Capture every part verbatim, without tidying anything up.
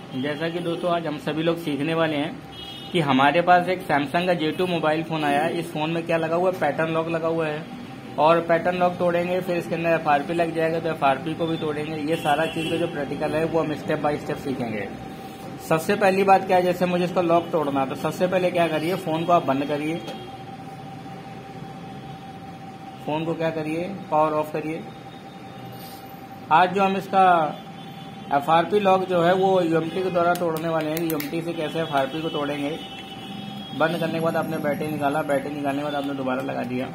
जैसा कि दोस्तों आज हम सभी लोग सीखने वाले हैं कि हमारे पास एक सैमसंग का जे टू मोबाइल फोन आया है। इस फोन में क्या लगा हुआ है, पैटर्न लॉक लगा हुआ है और पैटर्न लॉक तोड़ेंगे फिर इसके अंदर एफ आर पी लग जाएगा तो एफ आर पी को भी तोड़ेंगे। ये सारा चीज का जो प्रैक्टिकल है वो हम स्टेप बाय स्टेप सीखेंगे। सबसे पहली बात क्या है, जैसे मुझे इसको लॉक तोड़ना है तो सबसे पहले क्या करिए, फोन को आप बंद करिए, फोन को क्या करिए, पावर ऑफ करिए। आज जो हम इसका एफ आर पी लॉक जो है वो यू एम टी के द्वारा तोड़ने वाले हैं। यू एम टी से कैसे एफ आर पी को तोड़ेंगे। बंद करने के बाद आपने बैटरी निकाला, बैटरी निकालने के बाद आपने दोबारा लगा दिया।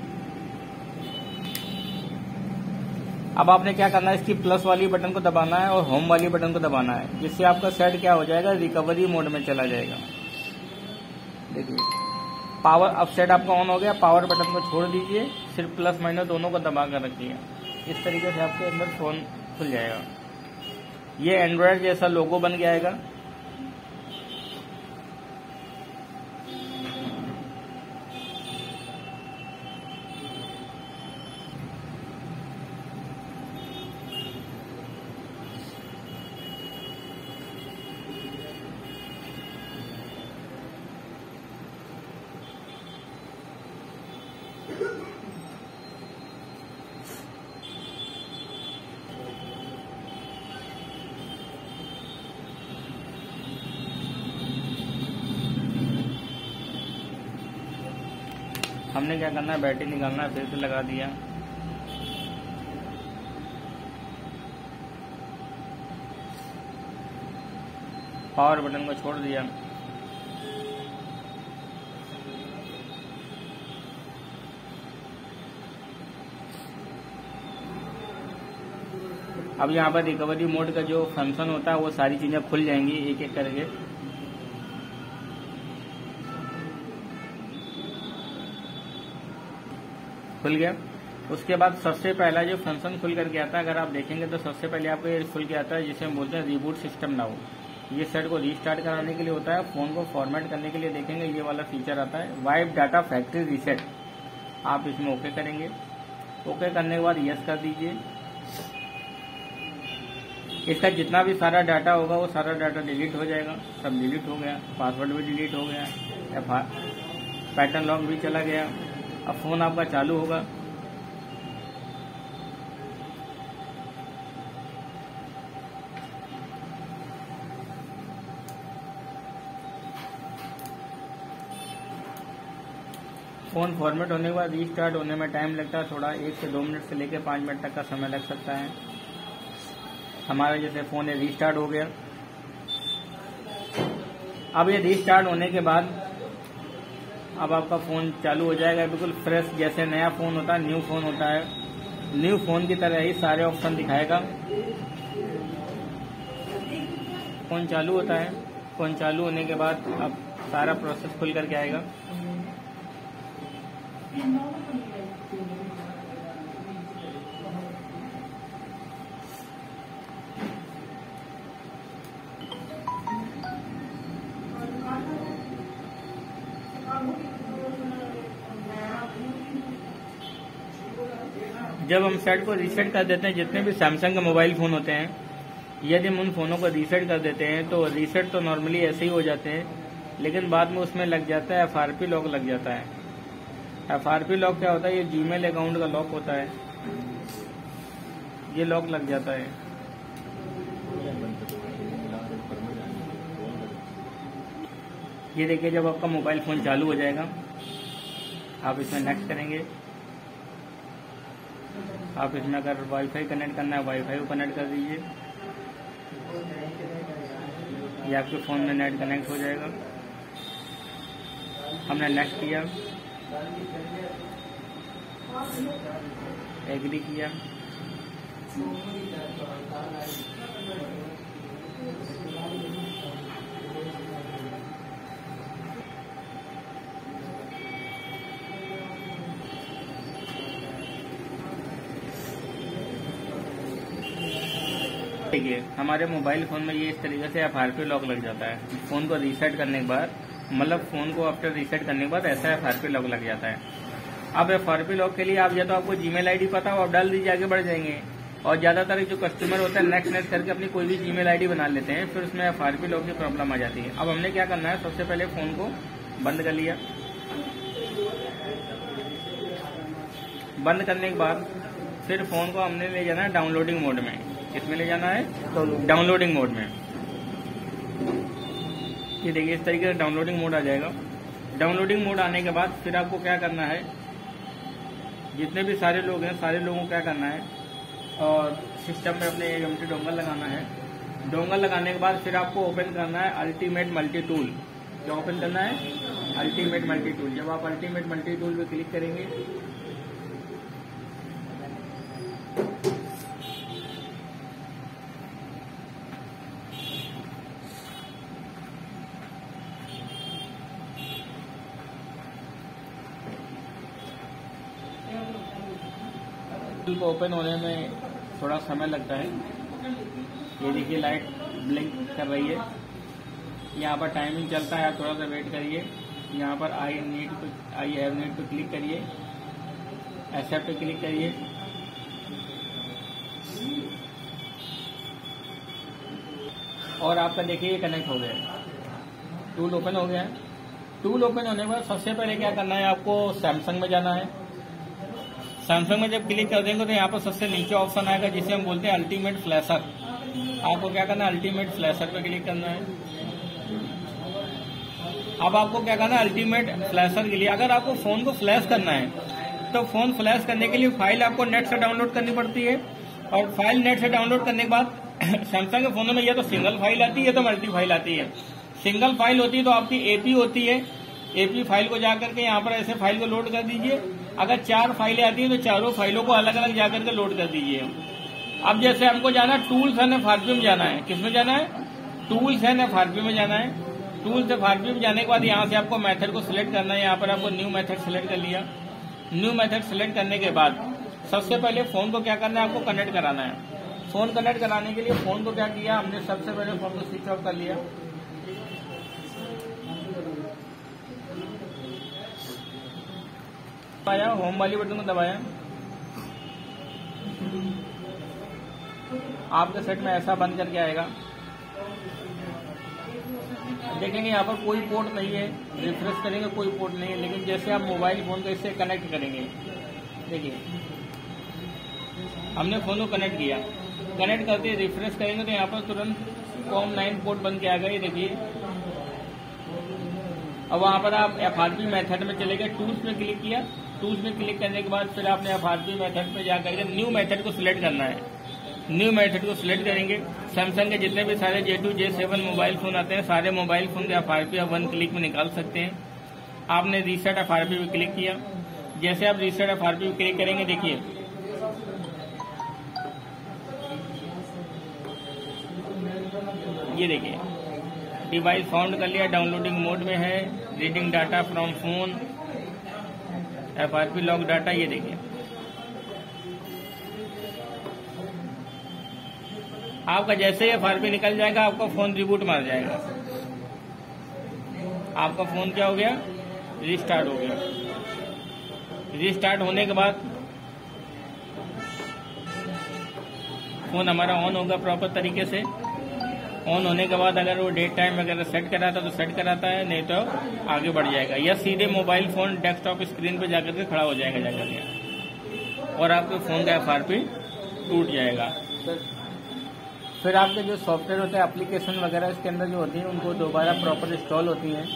अब आपने क्या करना है, इसकी प्लस वाली बटन को दबाना है और होम वाली बटन को दबाना है, जिससे आपका सेट क्या हो जाएगा, रिकवरी मोड में चला जाएगा। देखिए पावर अब सेट आपका ऑन हो गया। पावर बटन को छोड़ दीजिए, सिर्फ प्लस माइनस दोनों को दबा कर रखिए। इस तरीके से आपके अंदर फोन खुल जाएगा। ये एंड्रॉयड जैसा लोगो बन के आएगा। हमने क्या करना है, बैटरी निकालना है, फिर से लगा दिया। पावर बटन को छोड़ दिया। अब यहाँ पर रिकवरी मोड का जो फंक्शन होता है वो सारी चीजें खुल जाएंगी एक एक करके। खुल गया। उसके बाद सबसे पहला जो फंक्शन खुल करके आता है, अगर आप देखेंगे तो सबसे पहले आपको ये खुल के आता है जिसे हम बोलते हैं रिबूट सिस्टम नाउ। ये सेट को रीस्टार्ट कराने के लिए होता है। फोन को फॉर्मेट करने के लिए देखेंगे ये वाला फीचर आता है, वाइप डाटा फैक्ट्री रीसेट। आप इसमें ओके करेंगे। ओके करने के बाद यस कर दीजिए। इसका जितना भी सारा डाटा होगा वो सारा डाटा डिलीट हो जाएगा। सब डिलीट हो गया, पासवर्ड भी डिलीट हो गया, एफ आर पैटर्न लॉक भी चला गया। अब फोन आपका चालू होगा। फोन फॉर्मेट होने के बाद रीस्टार्ट होने में टाइम लगता है थोड़ा, एक से दो मिनट से लेकर पाँच मिनट तक का समय लग सकता है। हमारा जैसे फोन है रीस्टार्ट हो गया। अब ये रीस्टार्ट होने के बाद अब आपका फोन चालू हो जाएगा, बिल्कुल फ्रेश जैसे नया फोन होता है, न्यू फोन होता है। न्यू फोन की तरह ही सारे ऑप्शन दिखाएगा। फोन चालू होता है। फोन चालू होने के बाद अब सारा प्रोसेस खुल करके आएगा। जब हम सेट को रीसेट कर देते हैं, जितने भी सैमसंग के मोबाइल फोन होते हैं, यदि हम उन फोनों को रीसेट कर देते हैं तो रीसेट तो नॉर्मली ऐसे ही हो जाते हैं, लेकिन बाद में उसमें लग जाता है एफ आर पी लॉक लग जाता है। एफ आर पी लॉक क्या होता है, ये जीमेल अकाउंट का लॉक होता है, ये लॉक लग जाता है। ये देखिए जब आपका मोबाइल फोन चालू हो जाएगा, आप इसमें नेक्स्ट करेंगे। आप इसमें अगर वाईफाई कनेक्ट करना है वाईफाई को कनेक्ट कर दीजिए, ये आपके फोन में नेट कनेक्ट हो जाएगा। हमने नेक्स्ट किया, एग्री किया। देखिए हमारे मोबाइल फोन में ये इस तरीके से एफ आर पी लॉक लग जाता है। फोन को रीसेट करने के बाद, मतलब फोन को आफ्टर रीसेट करने के बाद ऐसा एफ आर पी लॉक लग जाता है। अब एफ आर पी लॉक के लिए आप या तो आपको जीमेल आईडी पता हो, आप डाल दीजिए, आगे बढ़ जाएंगे। और ज्यादातर जो कस्टमर होता है नेक्स्ट नेक्स्ट करके अपनी कोई भी जीमेल आईडी बना लेते हैं, फिर उसमें एफ आर पी लॉग की प्रॉब्लम आ जाती है। अब हमने क्या करना है, सबसे पहले फोन को बंद कर लिया। बंद करने के बाद फिर फोन को हमने ले जाना है डाउनलोडिंग मोड में। किसमें ले जाना है? डाउनलोडिंग मोड में। ये देखिए इस तरीके से डाउनलोडिंग मोड आ जाएगा। डाउनलोडिंग मोड आने के बाद फिर आपको क्या करना है, जितने भी सारे लोग हैं सारे लोगों को क्या करना है, और सिस्टम में अपने एमटी डोंगल लगाना है। डोंगल लगाने के बाद फिर आपको ओपन करना है अल्टीमेट मल्टी टूल। क्या ओपन करना है? Ultimate multi tool. जब आप अल्टीमेट मल्टी टूल पे क्लिक करेंगे टूल को ओपन होने में थोड़ा समय लगता है। ये देखिए लाइट ब्लिंक कर रही है, यहाँ पर टाइमिंग चलता है, आप थोड़ा सा वेट करिए। यहाँ पर आई नीड पे आई हैव नीड पे क्लिक करिए, एक्सेप्ट पे क्लिक करिए। और आपका देखिए ये कनेक्ट हो गया, टूल ओपन हो गया है। टूल ओपन होने के बाद सबसे पहले क्या करना है, आपको सैमसंग में जाना है। सैमसंग में जब क्लिक कर देंगे तो यहाँ पर सबसे नीचे ऑप्शन आएगा जिसे हम बोलते हैं अल्टीमेट फ्लैशर। आपको क्या करना है, अल्टीमेट फ्लैशर पे क्लिक करना है। अब आपको क्या करना है, अल्टीमेट फ्लैशर के लिए अगर आपको फोन को फ्लैश करना है तो फोन फ्लैश करने के लिए फाइल आपको नेट से डाउनलोड करनी पड़ती है। और फाइल नेट से डाउनलोड करने के बाद सैमसंग के फोनों में या तो सिंगल फाइल आती है या तो मल्टी फाइल आती है। सिंगल फाइल होती है तो आपकी एपी होती है, एपी फाइल को जाकर के यहाँ पर ऐसे फाइल को लोड कर दीजिए। अगर चार फाइलें आती है तो चारों फाइलों को अलग अलग जाकर के लोड कर दीजिए। अब जैसे हमको जाना tools and F R P में जाना है। किसमें जाना है? Tools and F R P में जाना है। टूल्स एफ आर पी में जाने के बाद यहाँ से आपको मेथड को सिलेक्ट करना है। यहाँ पर आपको न्यू मेथड सिलेक्ट कर लिया। न्यू मेथड सिलेक्ट करने के बाद सबसे पहले फोन को क्या करना है, आपको कनेक्ट कराना है। फोन कनेक्ट कराने के लिए फोन को क्या किया हमने, सबसे पहले फोन को स्विच ऑफ कर लिया। दबाया, होम वाली बटन को दबाया। आपके सेट में ऐसा बंद करके आएगा। देखेंगे यहाँ पर कोई पोर्ट नहीं है, रिफ्रेश करेंगे कोई पोर्ट नहीं है। लेकिन जैसे आप मोबाइल फोन को इससे कनेक्ट करेंगे, देखिए हमने फोन को कनेक्ट किया, कनेक्ट करते रिफ्रेश करेंगे तो यहाँ पर तुरंत कॉम नाइन पोर्ट बन के आ गए। देखिए अब वहाँ पर आप एफ आर पी मेथड में चले गए, टूल्स में क्लिक किया। टूल्स में क्लिक करने के बाद फिर आपने एफ आर पी मेथड पे जाकर के न्यू मेथड को सिलेक्ट करना है। न्यू मेथड को सिलेक्ट करेंगे। सैमसंग के जितने भी सारे J two J seven mobile phone आते हैं, सारे मोबाइल फोन के एफ आर पी आप वन क्लिक में निकाल सकते हैं। आपने रीसेट एफ आर पी पे क्लिक किया। जैसे आप रीसेट एफ आर पी पे क्लिक करेंगे, देखिए ये देखिए डिवाइस फाउंड कर लिया, डाउनलोडिंग मोड में है, reading data from phone, F R P log data. ये देखिए आपका जैसे ही एफ आर पी निकल जाएगा आपका फोन रिबूट मार जाएगा। आपका फोन क्या हो गया, रीस्टार्ट हो गया। रीस्टार्ट होने के बाद फोन हमारा ऑन होगा प्रॉपर तरीके से। ऑन होने के बाद अगर वो डेट टाइम वगैरह सेट कराता है तो सेट कराता है, नहीं तो आगे बढ़ जाएगा, या सीधे मोबाइल फोन डेस्कटॉप स्क्रीन पे जाकर के खड़ा हो जाएगा जाकर के, और आपके फोन का एफ आर पी टूट जाएगा। फिर आपके जो सॉफ्टवेयर होते हैं, एप्लीकेशन वगैरह इसके अंदर जो होती है, उनको दोबारा प्रॉपर इंस्टॉल होती हैं।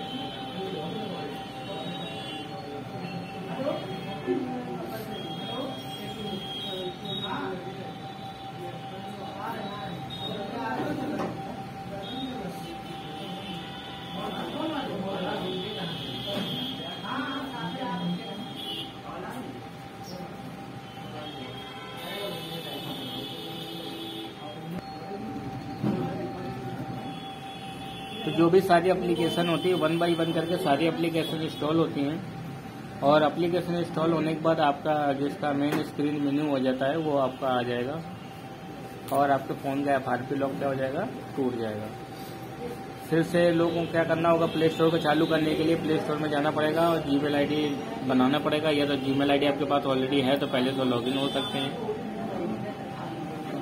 तो जो भी सारी एप्लीकेशन होती है वन बाई वन करके सारी एप्लीकेशन इंस्टॉल होती हैं, और एप्लीकेशन इंस्टॉल होने के बाद आपका जिसका मेन स्क्रीन मेन्यू हो जाता है वो आपका आ जाएगा, और आपके फ़ोन का एफ आर पी लॉक क्या हो जाएगा, टूट जाएगा। फिर से लोगों को क्या करना होगा, प्ले स्टोर को चालू करने के लिए प्ले स्टोर में जाना पड़ेगा और जीमेल आईडी बनाना पड़ेगा, या तो जीमेल आईडी आपके पास ऑलरेडी है तो पहले तो लॉगिन हो सकते हैं।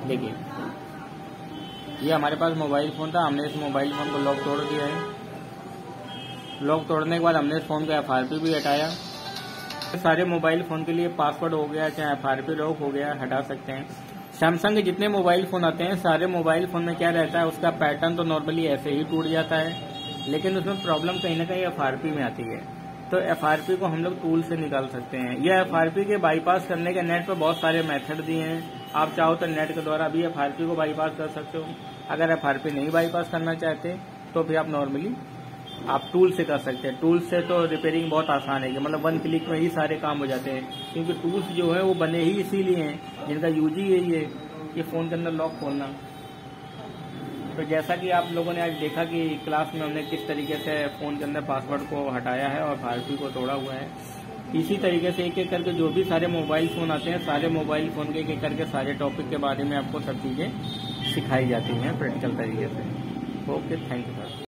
देखिए, ये हमारे पास मोबाइल फ़ोन था, हमने इस मोबाइल फ़ोन को लॉक तोड़ दिया है। लॉक तोड़ने के बाद हमने इस फ़ोन का एफ आर पी भी हटाया। सारे मोबाइल फ़ोन के लिए पासवर्ड हो गया, चाहे एफ आर पी लॉक हो गया, हटा सकते हैं। सैमसंग के जितने मोबाइल फ़ोन आते हैं, सारे मोबाइल फ़ोन में क्या रहता है, उसका पैटर्न तो नॉर्मली ऐसे ही टूट जाता है, लेकिन उसमें प्रॉब्लम कहीं ना कहीं एफ आर पी में आती है। तो एफ आर पी को हम लोग टूल से निकाल सकते हैं। यह एफ आर पी के बाईपास करने के नेट पर बहुत सारे मेथड दिए हैं। आप चाहो तो नेट के द्वारा भी एफ आर पी को बाईपास कर सकते हो। अगर एफ आर पी नहीं बाईपास करना चाहते तो फिर आप नॉर्मली आप टूल से कर सकते हैं। टूल से तो रिपेयरिंग बहुत आसान है, मतलब वन क्लिक में ही सारे काम हो जाते हैं, क्योंकि टूल्स जो है वो बने ही इसीलिए हैं, जिनका यूज ही यही है कि फ़ोन के अंदर लॉक खोलना। तो जैसा कि आप लोगों ने आज देखा कि क्लास में हमने किस तरीके से फ़ोन के अंदर पासवर्ड को हटाया है और एफ आर पी को तोड़ा हुआ है, इसी तरीके से एक एक करके जो भी सारे मोबाइल फ़ोन आते हैं, सारे मोबाइल फ़ोन के एक एक करके सारे टॉपिक के बारे में आपको सब चीज़ें सिखाई जाती हैं प्रैक्टिकल तरीके से। Okay, thank you sir.